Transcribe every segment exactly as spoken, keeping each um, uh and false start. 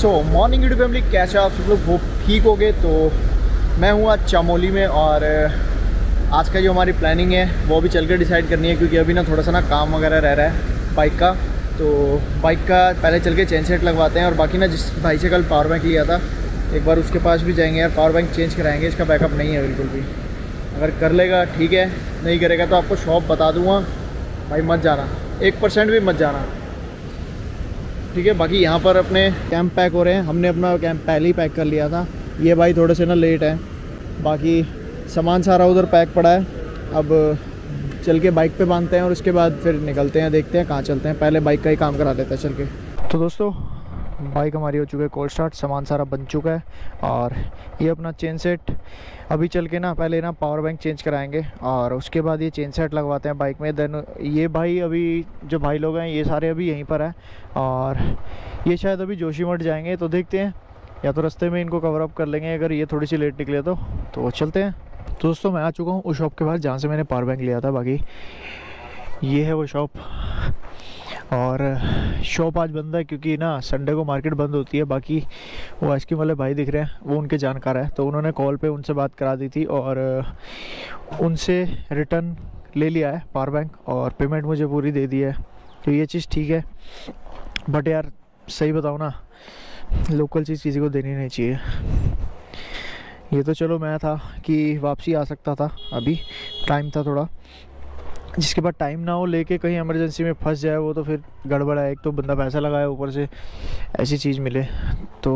सो morning YouTube family, कैसे आप सब लोग होप ठीक हो गए। तो मैं हूँ आज चमोली में और आज का जो हमारी प्लानिंग है वो भी चल कर डिसाइड करनी है, क्योंकि अभी ना थोड़ा सा ना काम वगैरह रह रहा है बाइक का। तो बाइक का पहले चल के चेन सेट लगवाते हैं और बाकी ना जिस भाई से कल पावर बैंक लिया था एक बार उसके पास भी जाएंगे यार, पावर बैंक चेंज कराएंगे। इसका बैकअप नहीं है बिल्कुल भी, अगर कर लेगा ठीक है, नहीं करेगा तो आपको शॉप बता दूँगा भाई, मत जाना, एक परसेंट भी मत जाना, ठीक है। बाकी यहाँ पर अपने कैंप पैक हो रहे हैं, हमने अपना कैंप पहले ही पैक कर लिया था। ये भाई थोड़े से ना लेट है, बाकी सामान सारा उधर पैक पड़ा है। अब चल के बाइक पे बांधते हैं और उसके बाद फिर निकलते हैं, देखते हैं कहाँ चलते हैं। पहले बाइक का ही काम करा लेते हैं चल के। तो दोस्तों बाइक हमारी हो चुकी है कोल्ड स्टार्ट, सामान सारा बन चुका है और ये अपना चेन सेट अभी चल के ना पहले ना पावर बैंक चेंज कराएंगे और उसके बाद ये चेन सेट लगवाते हैं बाइक में। देन ये भाई अभी जो भाई लोग हैं ये सारे अभी यहीं पर हैं और ये शायद अभी जोशीमठ जाएंगे, तो देखते हैं या तो रास्ते में इनको कवर अप कर लेंगे अगर ये थोड़ी सी लेट निकले तो तो चलते हैं। तो दोस्तों मैं आ चुका हूँ उस शॉप के पास जहाँ से मैंने पावर बैंक लिया था। बाकी ये है वो शॉप और शॉप आज बंद है क्योंकि ना संडे को मार्केट बंद होती है। बाकी वो आइसक्रीम वाले भाई दिख रहे हैं, वो उनके जानकार है, तो उन्होंने कॉल पे उनसे बात करा दी थी और उनसे रिटर्न ले लिया है पावर बैंक और पेमेंट मुझे पूरी दे दी है, तो ये चीज़ ठीक है। बट यार सही बताओ ना, लोकल चीज़ किसी को देनी नहीं चाहिए। ये तो चलो मैं था कि वापसी आ सकता था, अभी टाइम था थोड़ा, जिसके बाद टाइम ना हो लेके कहीं इमरजेंसी में फंस जाए वो तो फिर गड़बड़ है। एक तो बंदा पैसा लगाया ऊपर से ऐसी चीज़ मिले तो।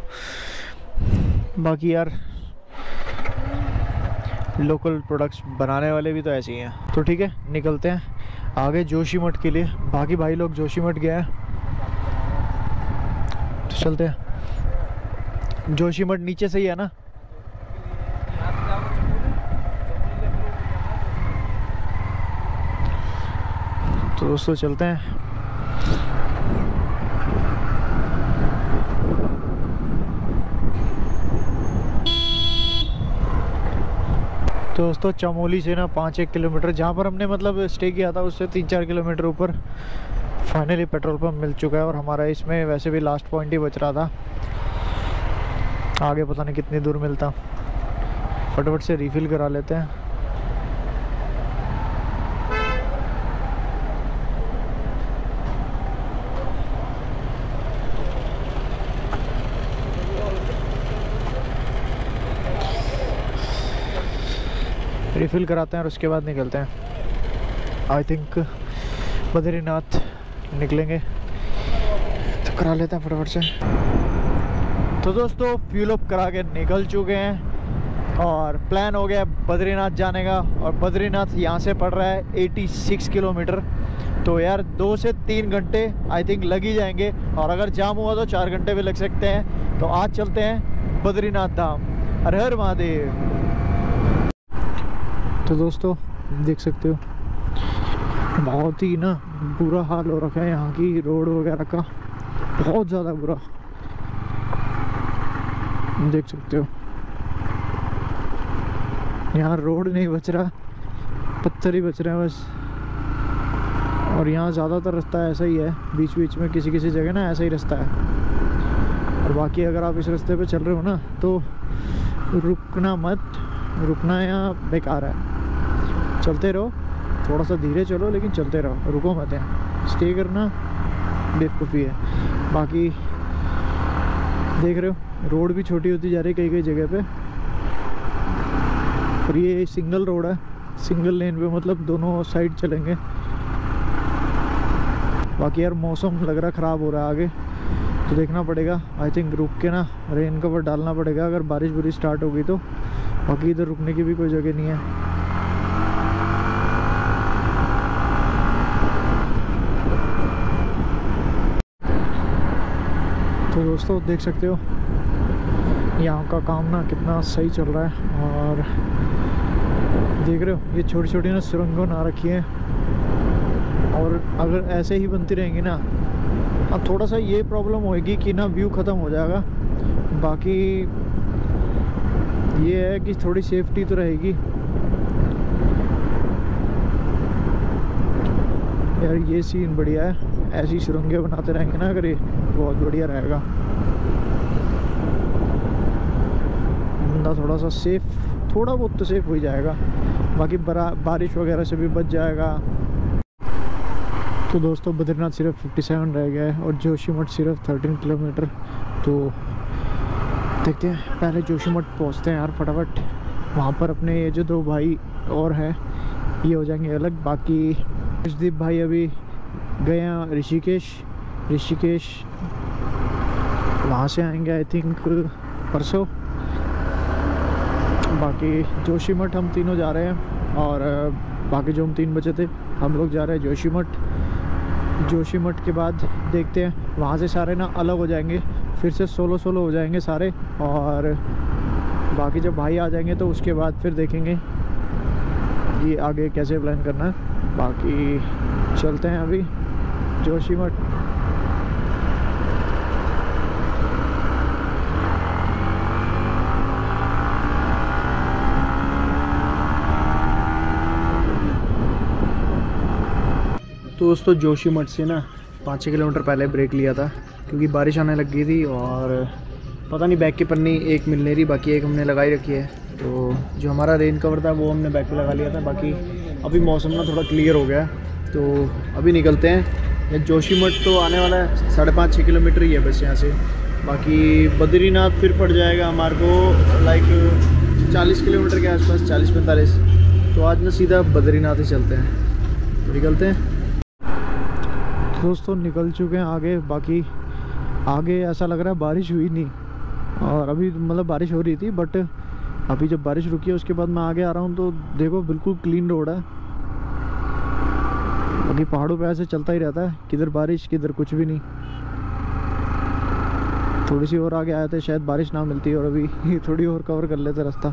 बाकी यार लोकल प्रोडक्ट्स बनाने वाले भी तो ऐसे ही हैं, तो ठीक है निकलते हैं आगे जोशीमठ के लिए। बाकी भाई लोग जोशीमठ गए हैं तो चलते हैं। जोशीमठ नीचे से ही है ना? तो दोस्तों चलते हैं। तो दोस्तों चमोली से ना पाँच एक किलोमीटर जहाँ पर हमने मतलब स्टे किया था उससे तीन चार किलोमीटर ऊपर फाइनली पेट्रोल पंप मिल चुका है और हमारा इसमें वैसे भी लास्ट पॉइंट ही बच रहा था, आगे पता नहीं कितनी दूर मिलता। फटाफट से रिफ़िल करा लेते हैं। रिफ़िल कराते हैं और उसके बाद निकलते हैं। आई थिंक बद्रीनाथ निकलेंगे, तो करा लेते हैं फटाफट से। तो दोस्तों फ्यूल अप करा के निकल चुके हैं और प्लान हो गया बद्रीनाथ जाने का। और बद्रीनाथ यहाँ से पड़ रहा है छियासी किलोमीटर, तो यार दो से तीन घंटे आई थिंक लग ही जाएंगे और अगर जाम हुआ तो चार घंटे भी लग सकते हैं। तो आज चलते हैं बद्रीनाथ धाम। हर हर महादेव। तो दोस्तों देख सकते हो बहुत ही ना बुरा हाल हो रखा है यहाँ की रोड वगैरह का, बहुत ज़्यादा बुरा, देख सकते हो। यहाँ रोड नहीं बच रहा, पत्थर ही बच रहे हैं बस। और यहाँ ज़्यादातर रास्ता ऐसा ही है, बीच बीच में किसी किसी जगह ना ऐसा ही रास्ता है। और बाकी अगर आप इस रास्ते पे चल रहे हो ना तो रुकना मत, रुकना यहाँ बेकार है। चलते रहो, थोड़ा सा धीरे चलो लेकिन चलते रहो, रुको मत। यहाँ स्टे करना बेवकूफ़ी है। बाकी देख रहे हो रोड भी छोटी होती जा रही है कई कई जगह पे, और ये सिंगल रोड है, सिंगल लेन पे मतलब दोनों साइड चलेंगे। बाकी यार मौसम लग रहा ख़राब हो रहा है आगे, तो देखना पड़ेगा। आई थिंक रुक के ना रेन कवर डालना पड़ेगा अगर बारिश बुरिश स्टार्ट होगी तो। बाकी इधर रुकने की भी कोई जगह नहीं है। तो दोस्तों देख सकते हो यहाँ का काम ना कितना सही चल रहा है और देख रहे हो ये छोटी छोटी ना सुरंगों बना रखी है और अगर ऐसे ही बनती रहेंगी ना, अब थोड़ा सा ये प्रॉब्लम होएगी कि ना व्यू ख़त्म हो जाएगा। बाकी ये है कि थोड़ी सेफ्टी तो रहेगी। यार ये सीन बढ़िया है, ऐसी सुरंगें बनाते रहेंगे ना अगर, ये बहुत बढ़िया रहेगा। बंदा थोड़ा सा सेफ, थोड़ा बहुत तो सेफ हो ही जाएगा, बाकी बारिश वगैरह से भी बच जाएगा। तो दोस्तों बद्रीनाथ सिर्फ सत्तावन रह गया है और जोशीमठ सिर्फ तेरह किलोमीटर। तो देखते हैं, पहले जोशीमठ पहुंचते हैं यार फटाफट। वहाँ पर अपने ये जो दो भाई और हैं ये हो जाएंगे अलग। बाकी अर्शदीप भाई अभी गए हैं ऋषिकेश, ऋषिकेश वहाँ से आएंगे आई थिंक परसों। बाकी जोशीमठ हम तीनों जा रहे हैं और बाकी जो हम तीन बचे थे हम लोग जा रहे हैं जोशीमठ। जोशीमठ के बाद देखते हैं, वहाँ से सारे ना अलग हो जाएंगे, फिर से सोलो सोलो हो जाएंगे सारे। और बाकी जब भाई आ जाएंगे तो उसके बाद फिर देखेंगे कि आगे कैसे प्लान करना है। बाकी चलते हैं अभी जोशीमठ। तो दोस्तों जोशीमठ से ना पाँच छः किलोमीटर पहले ब्रेक लिया था क्योंकि बारिश आने लग गई थी और पता नहीं बैग की पन्नी एक मिल नहीं रही, बाकी एक हमने लगाई रखी है। तो जो हमारा रेन कवर था वो हमने बैग पे लगा लिया था। बाकी अभी मौसम ना थोड़ा क्लियर हो गया तो अभी निकलते हैं। ये जोशीमठ तो आने वाला है, साढ़े पाँच छः किलोमीटर ही है बस यहाँ से। बाकी बद्रीनाथ फिर पड़ जाएगा हमारे को लाइक चालीस किलोमीटर के आसपास, चालीस पैंतालीस। तो आज ना सीधा बद्रीनाथ ही चलते हैं, तो निकलते हैं। दोस्तों निकल चुके हैं आगे। बाकी आगे ऐसा लग रहा है बारिश हुई नहीं, और अभी मतलब बारिश हो रही थी बट अभी जब बारिश रुकी है उसके बाद मैं आगे आ रहा हूँ तो देखो बिल्कुल क्लीन रोड है। बाकी पहाड़ों पे ऐसे चलता ही रहता है, किधर बारिश किधर कुछ भी नहीं। थोड़ी सी और आगे आए थे शायद बारिश ना मिलती और अभी थोड़ी और कवर कर लेते रास्ता।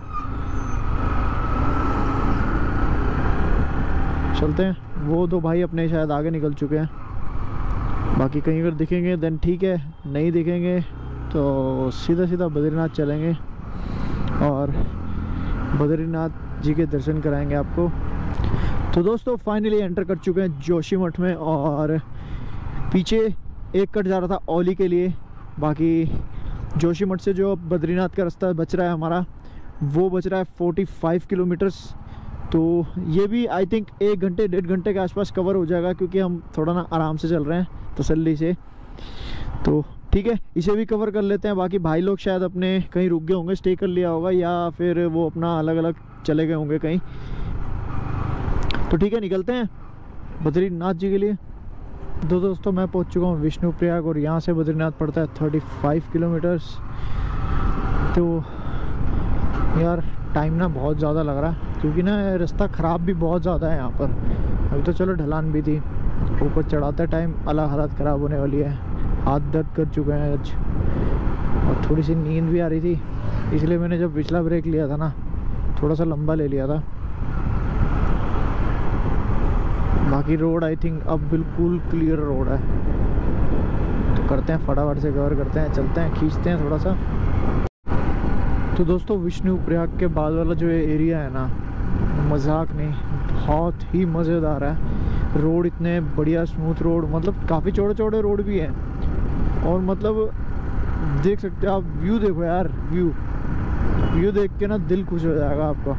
चलते हैं। वो दो भाई अपने शायद आगे निकल चुके हैं। बाकी कहीं अगर दिखेंगे देन ठीक है, नहीं दिखेंगे तो सीधा सीधा बद्रीनाथ चलेंगे और बद्रीनाथ जी के दर्शन कराएंगे आपको। तो दोस्तों फाइनली एंटर कर चुके हैं जोशीमठ में और पीछे एक कट जा रहा था औली के लिए। बाकी जोशीमठ से जो बद्रीनाथ का रास्ता बच रहा है हमारा वो बच रहा है पैंतालीस किलोमीटर्स। तो ये भी आई थिंक एक घंटे डेढ़ घंटे के आसपास कवर हो जाएगा क्योंकि हम थोड़ा ना आराम से चल रहे हैं तसल्ली से। तो ठीक है, इसे भी कवर कर लेते हैं। बाकी भाई लोग शायद अपने कहीं रुक गए होंगे, स्टे कर लिया होगा या फिर वो अपना अलग अलग चले गए होंगे कहीं। तो ठीक है, निकलते हैं बद्रीनाथ जी के लिए। दो दोस्तों मैं पहुंच चुका हूँ विष्णुप्रयाग और यहाँ से बद्रीनाथ पड़ता है पैंतीस किलोमीटर्स। तो यार टाइम ना बहुत ज़्यादा लग रहा है क्योंकि ना रास्ता ख़राब भी बहुत ज़्यादा है यहाँ पर। अभी तो चलो ढलान भी थी, ऊपर चढ़ाते टाइम अलग हालत ख़राब होने वाली है। हाथ दर्द कर चुके हैं आज और थोड़ी सी नींद भी आ रही थी, इसलिए मैंने जब पिछला ब्रेक लिया था ना थोड़ा सा लंबा ले लिया था। बाकी रोड आई थिंक अब बिल्कुल क्लियर रोड है। तो करते हैं फटाफट से कवर करते हैं, चलते हैं, खींचते हैं थोड़ा सा। तो दोस्तों विष्णुप्रयाग के बाद वाला जो एरिया है ना, मजाक नहीं, बहुत ही मज़ेदार है। रोड इतने बढ़िया स्मूथ रोड, मतलब काफ़ी चौड़े चौड़े रोड भी हैं और मतलब देख सकते हो आप। व्यू देखो यार, व्यू व्यू देख के ना दिल खुश हो जाएगा आपका।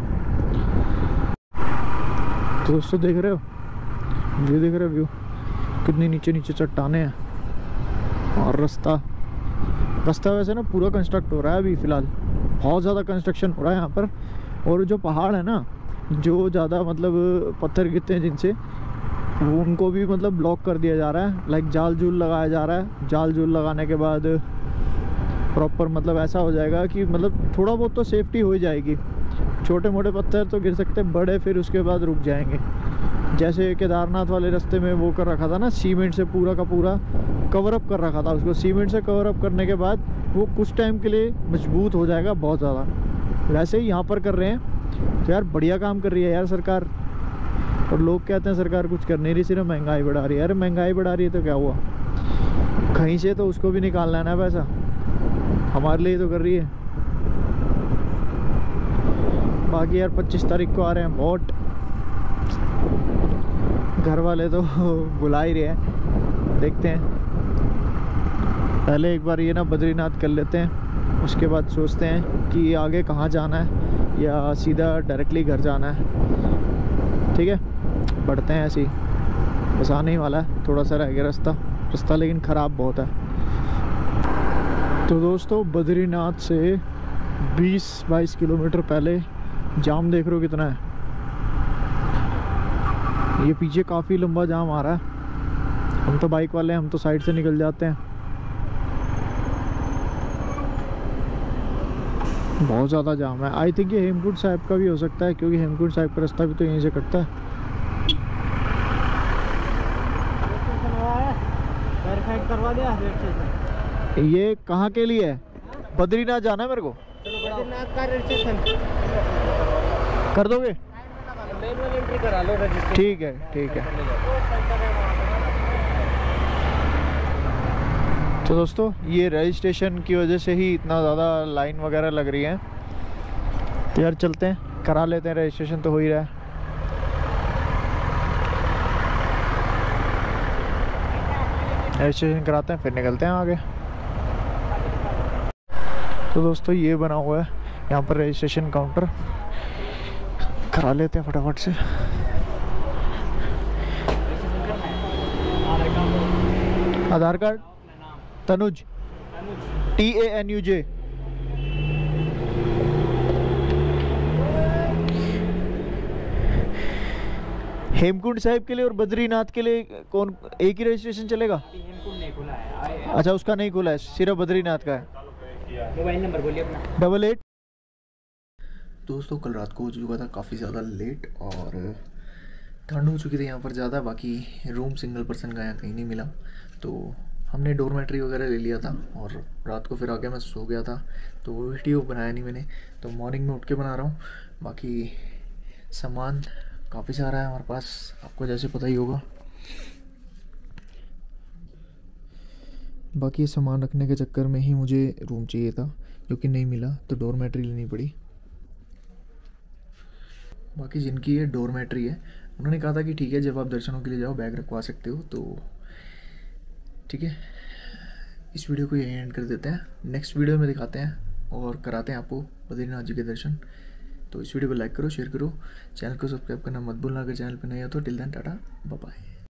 तो दोस्तों देख रहे हो व्यू, देख रहे हो व्यू कितनी नीचे नीचे चट्टाने हैं। और रास्ता रास्ता वैसे ना पूरा कंस्ट्रक्ट हो रहा है अभी फ़िलहाल, बहुत ज़्यादा कंस्ट्रक्शन हो रहा है यहाँ पर। और जो पहाड़ है ना, जो ज़्यादा मतलब पत्थर गिरते हैं जिनसे, वो उनको भी मतलब ब्लॉक कर दिया जा रहा है। लाइक जाल जूल लगाया जा रहा है। जाल जूल लगाने के बाद प्रॉपर मतलब ऐसा हो जाएगा कि मतलब थोड़ा बहुत तो सेफ्टी हो ही जाएगी। छोटे मोटे पत्थर तो गिर सकते हैं, बड़े फिर उसके बाद रुक जाएंगे। जैसे केदारनाथ वाले रास्ते में वो कर रखा था ना, सीमेंट से पूरा का पूरा कवर अप कर रखा था उसको। सीमेंट से कवर अप करने के बाद वो कुछ टाइम के लिए मजबूत हो जाएगा बहुत ज़्यादा। वैसे ही यहाँ पर कर रहे हैं। तो यार बढ़िया काम कर रही है यार सरकार। और लोग कहते हैं सरकार कुछ कर नहीं रही, सिर्फ महंगाई बढ़ा रही है। अरे महंगाई बढ़ा रही है तो क्या हुआ, कहीं से तो उसको भी निकालना है ना पैसा, हमारे लिए तो कर रही है। बाकी यार पच्चीस तारीख को आ रहे हैं वोट, घर वाले तो बुला ही रहे हैं, देखते हैं। पहले एक बार ये ना बद्रीनाथ कर लेते हैं उसके बाद सोचते हैं कि आगे कहाँ जाना है या सीधा डायरेक्टली घर जाना है। ठीक है, बढ़ते हैं ऐसे ही, बस आने ही वाला है, थोड़ा सा रह गया रास्ता रास्ता लेकिन ख़राब बहुत है। तो दोस्तों बद्रीनाथ से बीस बाईस किलोमीटर पहले जाम देख रहे हो कितना है। ये पीछे काफ़ी लंबा जाम आ रहा है। हम तो बाइक वाले हैं, हम तो साइड से निकल जाते हैं। बहुत ज़्यादा जाम है। आई थिंक ये हेमकुंड साहिब का भी हो सकता है, क्योंकि हेमकुंड साहिब का रास्ता भी तो यहीं से कटता है। करवा दिया। ये कहाँ के लिए है? बद्रीनाथ जाना है मेरे को। बद्रीनाथ का रजिस्ट्रेशन कर दोगे? मैनुअल एंट्री करा लो रजिस्ट्रेशन। ठीक है ठीक है। तो दोस्तों ये रजिस्ट्रेशन की वजह से ही इतना ज़्यादा लाइन वगैरह लग रही है। तो यार चलते हैं, करा लेते हैं, रजिस्ट्रेशन तो हो ही रहा है। रजिस्ट्रेशन कराते हैं फिर निकलते हैं आगे। तो दोस्तों ये बना हुआ है यहाँ पर रजिस्ट्रेशन काउंटर, करा लेते हैं फटाफट से। Aadhaar card Tanuj, T A N U J. Hemkund Sahib के लिए और बद्रीनाथ के लिए कौन एक ही रजिस्ट्रेशन चलेगा? हेमकुंड नहीं खुला है। अच्छा उसका नहीं खुला है, सिर्फ बद्रीनाथ का है। मोबाइल नंबर बोलिए अपना। Double eight. दोस्तों कल रात को हो चुका था काफ़ी ज़्यादा लेट और ठंड हो चुकी थी यहाँ पर ज़्यादा। बाकी रूम सिंगल पर्सन का यहाँ कहीं नहीं मिला, तो हमने डोरमेट्री वगैरह ले लिया था और रात को फिर आके मैं सो गया था, तो वो वीडियो बनाया नहीं मैंने। तो मॉर्निंग में उठ के बना रहा हूँ। बाकी सामान काफ़ी सारा है हमारे पास, आपको जैसे पता ही होगा। बाकी सामान रखने के चक्कर में ही मुझे रूम चाहिए था, जो कि नहीं मिला, तो डोरमेट्री लेनी पड़ी। बाकी जिनकी ये डोरमेट्री है उन्होंने कहा था कि ठीक है जब आप दर्शनों के लिए जाओ बैग रखवा सकते हो, तो ठीक है इस वीडियो को यहीं एंड कर देते हैं। नेक्स्ट वीडियो में दिखाते हैं और कराते हैं आपको बद्रीनाथ जी के दर्शन। तो इस वीडियो को लाइक करो, शेयर करो, चैनल को सब्सक्राइब करना मत भूलना अगर चैनल पर नहीं हो तो। Till then tata bye bye.